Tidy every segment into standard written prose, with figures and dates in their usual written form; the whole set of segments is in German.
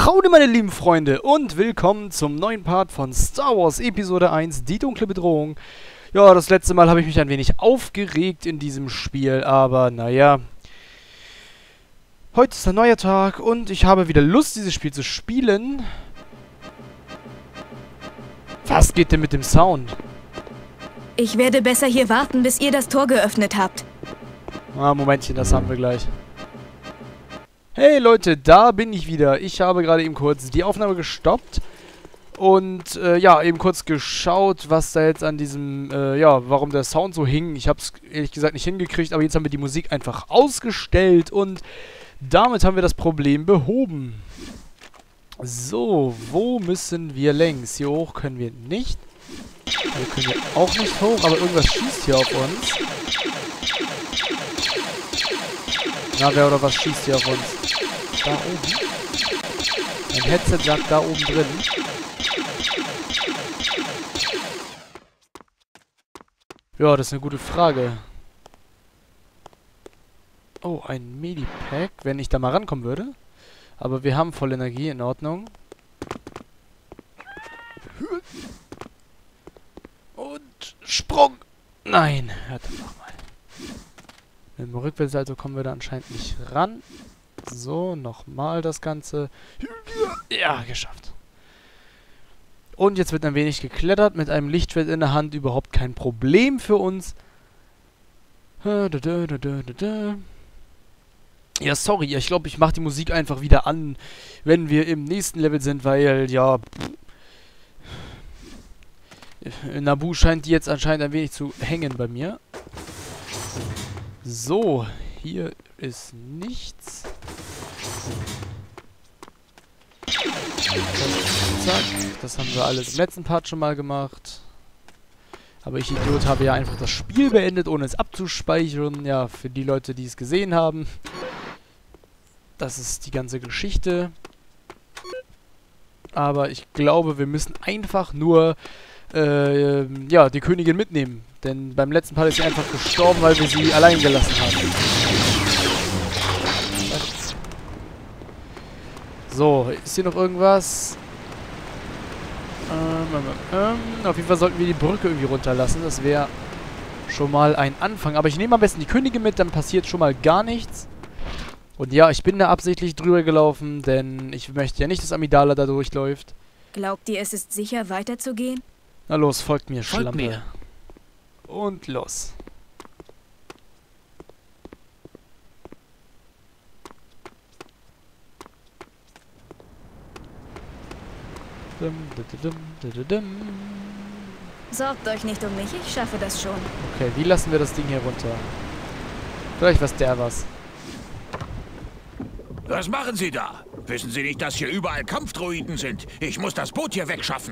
Howdy meine lieben Freunde und willkommen zum neuen Part von Star Wars Episode 1, die dunkle Bedrohung. Ja, das letzte Mal habe ich mich ein wenig aufgeregt in diesem Spiel, aber naja. Heute ist ein neuer Tag und ich habe wieder Lust, dieses Spiel zu spielen. Was geht denn mit dem Sound? Ich werde besser hier warten, bis ihr das Tor geöffnet habt. Ah, Momentchen, das haben wir gleich. Hey Leute, da bin ich wieder. Ich habe gerade eben kurz die Aufnahme gestoppt und ja, eben kurz geschaut, was da jetzt an diesem, warum der Sound so hing. Ich habe es ehrlich gesagt nicht hingekriegt, aber jetzt haben wir die Musik einfach ausgestellt und damit haben wir das Problem behoben. So, wo müssen wir längs? Hier hoch können wir nicht. Hier können wir auch nicht hoch, aber irgendwas schießt hier auf uns. Na, wer oder was schießt hier auf uns? Da oben. Mein Headset sagt da oben drin. Ja, das ist eine gute Frage. Oh, ein Medipack, wenn ich da mal rankommen würde. Aber wir haben voll Energie, in Ordnung. Und Sprung! Nein, hört doch mal. Mit dem Rückwärtssalto kommen wir da anscheinend nicht ran. So, nochmal das Ganze. Ja, geschafft. Und jetzt wird ein wenig geklettert. Mit einem Lichtschwert in der Hand überhaupt kein Problem für uns. Ja, sorry. Ich glaube, ich mache die Musik einfach wieder an, wenn wir im nächsten Level sind, weil, ja... Naboo scheint die jetzt anscheinend ein wenig zu hängen bei mir. So, hier ist nichts. Zack, das haben wir alles im letzten Part schon mal gemacht. Aber ich, Idiot, habe ja einfach das Spiel beendet, ohne es abzuspeichern. Ja, für die Leute, die es gesehen haben. Das ist die ganze Geschichte. Aber ich glaube, wir müssen einfach nur ja, die Königin mitnehmen. Denn beim letzten Part ist sie einfach gestorben, weil wir sie allein gelassen haben. So, ist hier noch irgendwas? Auf jeden Fall sollten wir die Brücke irgendwie runterlassen. Das wäre schon mal ein Anfang. Aber ich nehme am besten die Königin mit, dann passiert schon mal gar nichts. Und ja, ich bin da absichtlich drüber gelaufen, denn ich möchte ja nicht, dass Amidala da durchläuft. Glaubt ihr, es ist sicher, weiterzugehen? Na los, folgt mir, Schlampe. Folgt mir. Und los. Sorgt euch nicht um mich, ich schaffe das schon. Okay, wie lassen wir das Ding hier runter? Vielleicht was der was. Was machen Sie da? Wissen Sie nicht, dass hier überall Kampfdroiden sind? Ich muss das Boot hier wegschaffen.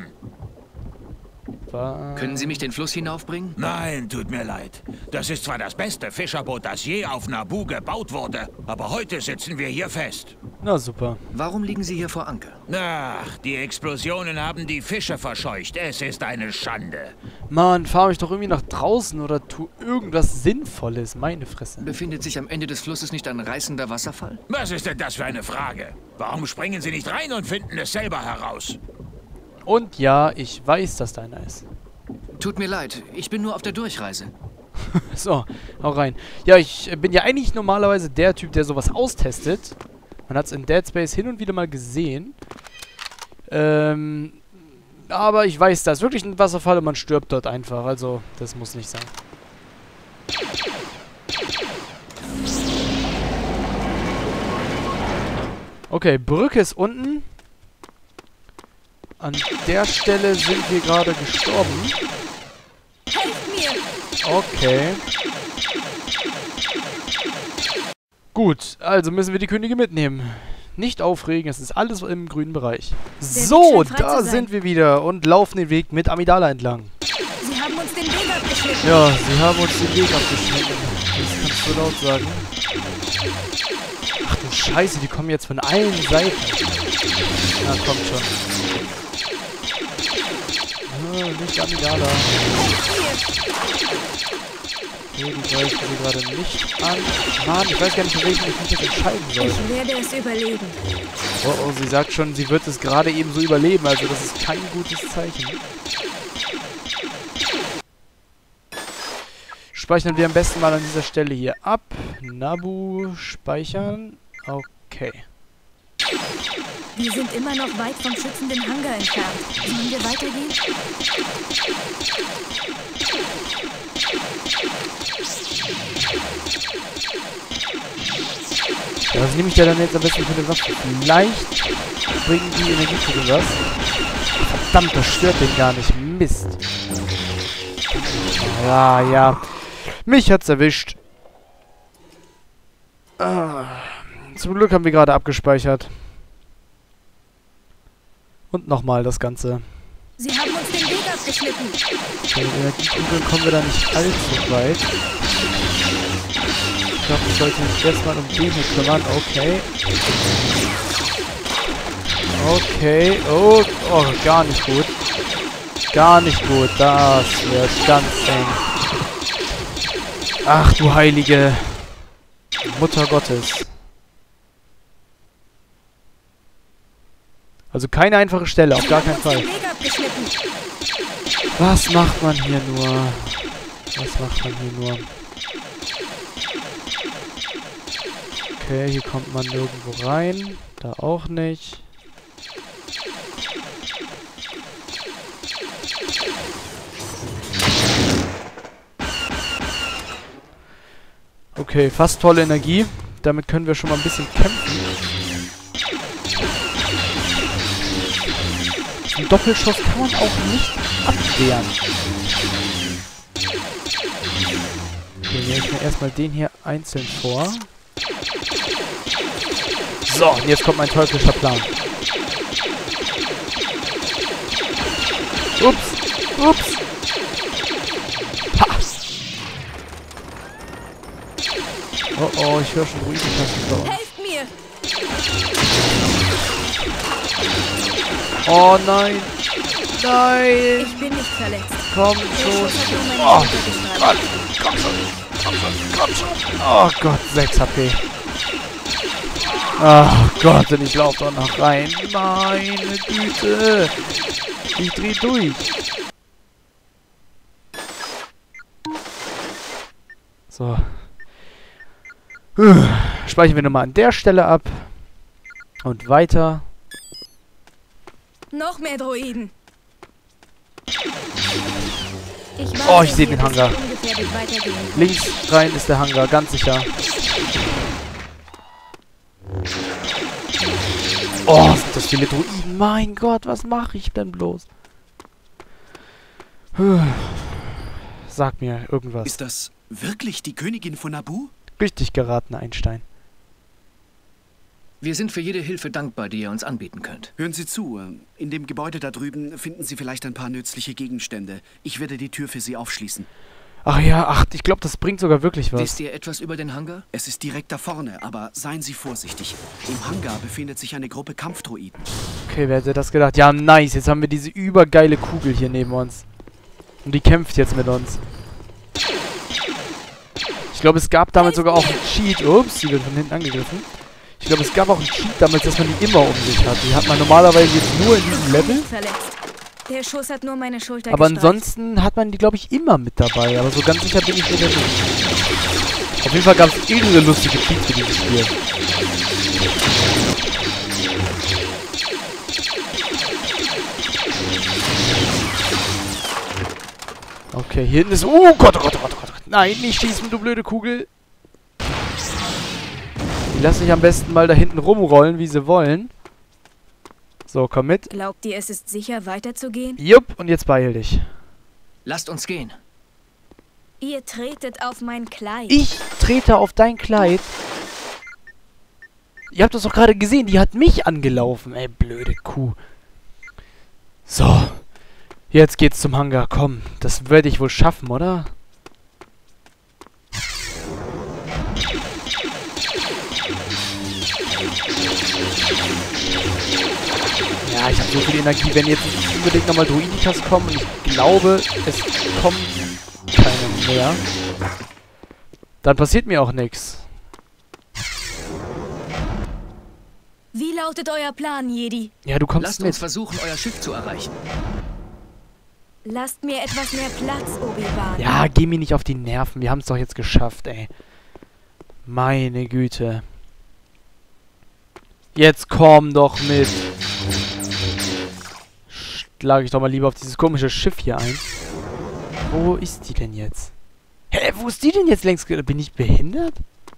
Können Sie mich den Fluss hinaufbringen? Nein, tut mir leid. Das ist zwar das beste Fischerboot, das je auf Naboo gebaut wurde, aber heute sitzen wir hier fest. Na super. Warum liegen Sie hier vor Anker? Ach, die Explosionen haben die Fische verscheucht. Es ist eine Schande. Mann, fahr mich doch irgendwie nach draußen oder tu irgendwas Sinnvolles. Meine Fresse. Befindet sich am Ende des Flusses nicht ein reißender Wasserfall? Was ist denn das für eine Frage? Warum springen Sie nicht rein und finden es selber heraus? Und ja, ich weiß, dass da einer ist. Tut mir leid, ich bin nur auf der Durchreise. So, hau rein. Ja, ich bin ja eigentlich normalerweise der Typ, der sowas austestet. Man hat es in Dead Space hin und wieder mal gesehen. Aber ich weiß, da ist wirklich ein Wasserfall und man stirbt dort einfach. Also, das muss nicht sein. Okay, Brücke ist unten. An der Stelle sind wir gerade gestorben. Helft mir! Okay. Gut, also müssen wir die Königin mitnehmen. Nicht aufregen, es ist alles im grünen Bereich. So, da sind wir wieder und laufen den Weg mit Amidala entlang. Sie haben uns den Weg abgeschnitten. Ja, sie haben uns den Weg abgeschnitten. Das kannst du laut sagen. Ach du Scheiße, die kommen jetzt von allen Seiten. Na, kommt schon. Nicht Amidala. Okay, die greifen sie gerade nicht an. Mann, ich weiß gar nicht, für welchen ich mich jetzt entscheiden soll. Ich werde es überleben. Oh, oh, sie sagt schon, sie wird es gerade eben so überleben. Also das ist kein gutes Zeichen. Speichern wir am besten mal an dieser Stelle hier ab. Nabu speichern. Okay. Wir sind immer noch weit vom schützenden Hangar entfernt. Sollen wir weitergehen? Ja, was nehme ich da dann jetzt am besten für eine Waffe? Vielleicht bringen die Energiekugel was. Verdammt, das stört den gar nicht. Mist. Ja, ja. Mich hat's erwischt. Zum Glück haben wir gerade abgespeichert. Und nochmal das Ganze. Sie haben uns den Weg abgeschnitten. Okay, mit Energiekugeln kommen wir da nicht allzu weit. Ich glaube, ich sollte mich erstmal um den hier kümmern. Okay. Okay. Oh, oh, gar nicht gut. Gar nicht gut. Das wird ganz eng. Ach du heilige Mutter Gottes. Also keine einfache Stelle, auf gar keinen Fall. Was macht man hier nur? Was macht man hier nur? Okay, hier kommt man nirgendwo rein. Da auch nicht. Okay, fast volle Energie. Damit können wir schon mal ein bisschen kämpfen. Ein Doppelschuss kann man auch nicht abwehren. Okay, nehme ich mir erstmal den hier einzeln vor. So, und jetzt kommt mein teuflischer Plan. Ups, ups. Ha. Oh oh, ich höre schon Ruinen-Tasten bei uns. Helft mir! Oh nein! Nein! Ich bin nicht verletzt. Komm schon! Oh Gott! Komm schon! Komm schon! Komm schon! Oh Gott, 6 HP. Oh Gott, und ich laufe doch noch rein. Meine Güte! Ich dreh durch. So. Speichern wir nochmal an der Stelle ab. Und weiter. Noch mehr Droiden. Oh, ich sehe den Hangar. Ungefährdet weitergehen. Links rein ist der Hangar, ganz sicher. Oh, sind das viele Droiden. Mein Gott, was mache ich denn bloß? Sag mir irgendwas. Ist das wirklich die Königin von Naboo? Richtig geraten, Einstein. Wir sind für jede Hilfe dankbar, die ihr uns anbieten könnt. Hören Sie zu, in dem Gebäude da drüben finden Sie vielleicht ein paar nützliche Gegenstände. Ich werde die Tür für Sie aufschließen. Ach ja, ach, ich glaube, das bringt sogar wirklich was. Wisst ihr etwas über den Hangar? Es ist direkt da vorne, aber seien Sie vorsichtig. Im Hangar befindet sich eine Gruppe Kampfdroiden. Okay, wer hätte das gedacht? Ja, nice, jetzt haben wir diese übergeile Kugel hier neben uns. Und die kämpft jetzt mit uns. Ich glaube, es gab damals sogar auch einen Cheat. Ups, die wird von hinten angegriffen. Ich glaube, es gab auch einen Cheat damals, dass man die immer um sich hat. Die hat man normalerweise jetzt nur in diesem Level. Der Schuss hat nur meine Schulter Aber gestreift. ansonsten hat man die, glaube ich, immer mit dabei. Aber so ganz sicher bin ich mir da nicht. Auf jeden Fall gab es irre lustige Cheats für dieses Spiel. Okay, hier hinten ist... Oh Gott, oh Gott, oh Gott, oh Gott. Nein, nicht schießen, du blöde Kugel. Die lassen sich am besten mal da hinten rumrollen, wie sie wollen. So, komm mit. Glaubt ihr, es ist sicher, weiterzugehen? Jupp, und jetzt beeil dich. Lasst uns gehen. Ihr tretet auf mein Kleid. Ich trete auf dein Kleid. Ihr habt das doch gerade gesehen, die hat mich angelaufen. Ey, blöde Kuh. So. Jetzt geht's zum Hangar. Komm, das werde ich wohl schaffen, oder? Ja, ich habe so viel Energie, wenn jetzt nicht unbedingt nochmal Druidikas kommen. Und ich glaube, es kommen keine mehr. Dann passiert mir auch nichts. Wie lautet euer Plan, Jedi? Ja, du kommst Lasst mit. uns versuchen, euer Schiff zu erreichen. Lasst mir etwas mehr Platz, Obi-Wan. Ja, geh mir nicht auf die Nerven. Wir haben es doch jetzt geschafft, ey. Meine Güte. Jetzt komm doch mit. Schlage ich doch mal lieber auf dieses komische Schiff hier ein. Wo ist die denn jetzt? Hä, wo ist die denn jetzt längst? Bin ich behindert?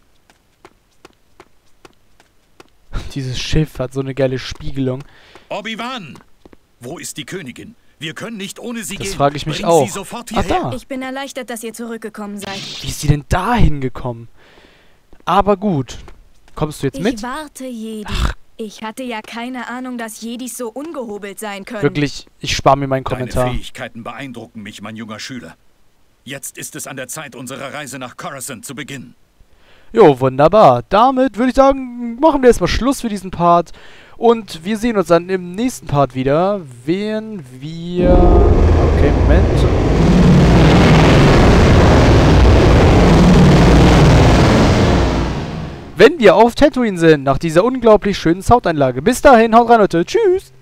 Dieses Schiff hat so eine geile Spiegelung. Obi-Wan! Wo ist die Königin? Wir können nicht ohne sie gehen. Das frage ich mich Bring auch. Sie sofort Ah, hierher. da. Ich bin erleichtert, dass ihr zurückgekommen seid. Wie ist sie denn da hingekommen? Aber gut. Kommst du jetzt mit? Ich warte, Jedi. Ich hatte ja keine Ahnung, dass Jedis so ungehobelt sein können. Wirklich, ich spare mir meinen Deine Kommentar. Fähigkeiten beeindrucken mich, mein junger Schüler. Jetzt ist es an der Zeit, unsere Reise nach Coruscant zu beginnen. Jo, wunderbar. Damit würde ich sagen, machen wir erstmal Schluss für diesen Part. Und wir sehen uns dann im nächsten Part wieder, wenn wir... Okay, Moment. Wenn wir auf Tatooine sind, nach dieser unglaublich schönen Soundeinlage. Bis dahin, haut rein, Leute. Tschüss.